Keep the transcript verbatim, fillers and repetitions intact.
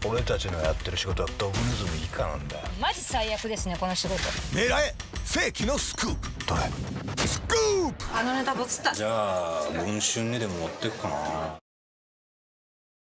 俺たちのやってる仕事はドブネズミ以下なんだよ。 マジ最悪ですねこの仕事。 狙え世紀のスクープ。 どれ？ スクープ。 あのネタボツった。 じゃあ文春にでも持ってくかな。